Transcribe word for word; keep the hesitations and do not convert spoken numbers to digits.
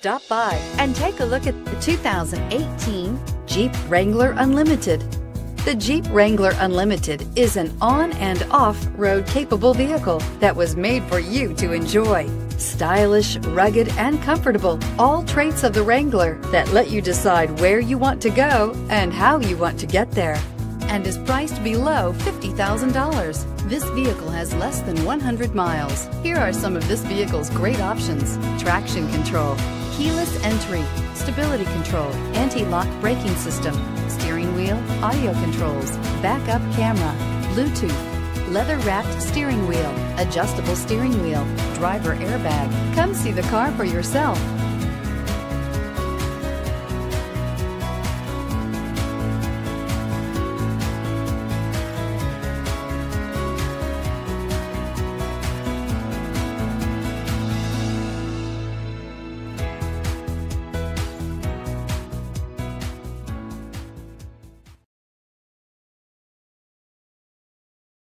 Stop by and take a look at the two thousand eighteen Jeep Wrangler Unlimited. The Jeep Wrangler Unlimited is an on and off-road capable vehicle that was made for you to enjoy. Stylish, rugged, and comfortable, all traits of the Wrangler that let you decide where you want to go and how you want to get there, and is priced below fifty thousand dollars. This vehicle has less than one hundred miles. Here are some of this vehicle's great options: traction control, keyless entry, stability control, anti-lock braking system, steering wheel audio controls, backup camera, Bluetooth, leather-wrapped steering wheel, adjustable steering wheel, driver airbag. Come see the car for yourself.